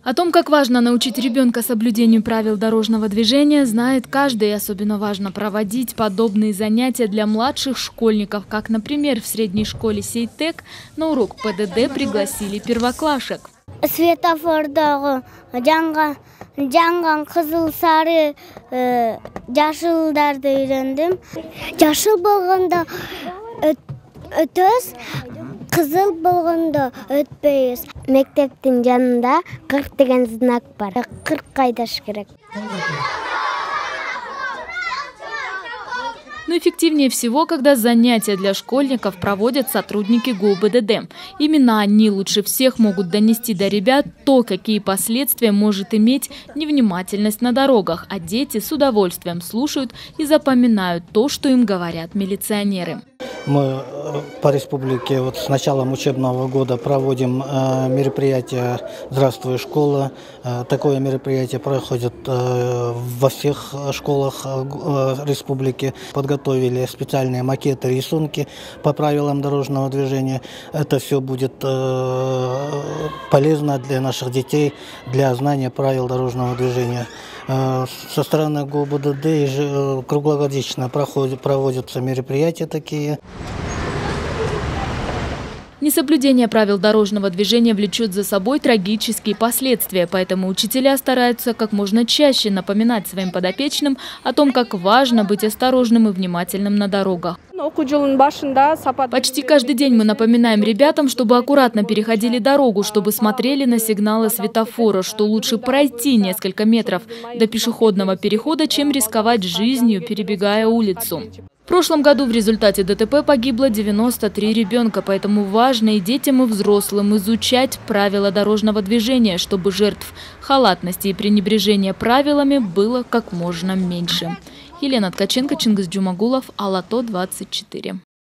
О том, как важно научить ребенка соблюдению правил дорожного движения, знает каждый. И особенно важно проводить подобные занятия для младших школьников, как, например, в средней школе Сейтек на урок ПДД пригласили первоклашек. Светофордағы жаңған қызыл сары жашылдарды үйрендім. Жашыл болғанда өтөз, қызыл болғанда өтпейіз. Мектептің жанында 40 деген знак бар. 40 қайдаш керек. Но эффективнее всего, когда занятия для школьников проводят сотрудники ГУБДД. Именно они лучше всех могут донести до ребят то, какие последствия может иметь невнимательность на дорогах, а дети с удовольствием слушают и запоминают то, что им говорят милиционеры. Мы по республике с началом учебного года проводим мероприятие «Здравствуй, школа». Такое мероприятие проходит во всех школах республики. Подготовили специальные макеты, рисунки по правилам дорожного движения. Это все будет полезно для наших детей, для знания правил дорожного движения. Со стороны ГУБДД круглогодично проводятся мероприятия такие. Несоблюдение правил дорожного движения влечет за собой трагические последствия, поэтому учителя стараются как можно чаще напоминать своим подопечным о том, как важно быть осторожным и внимательным на дорогах. Почти каждый день мы напоминаем ребятам, чтобы аккуратно переходили дорогу, чтобы смотрели на сигналы светофора, что лучше пройти несколько метров до пешеходного перехода, чем рисковать жизнью, перебегая улицу. В прошлом году в результате ДТП погибло 93 ребенка, поэтому важно и детям, и взрослым изучать правила дорожного движения, чтобы жертв халатности и пренебрежения правилами было как можно меньше. Елена Ткаченко, Чингис Джумагулов, Ала-То 24.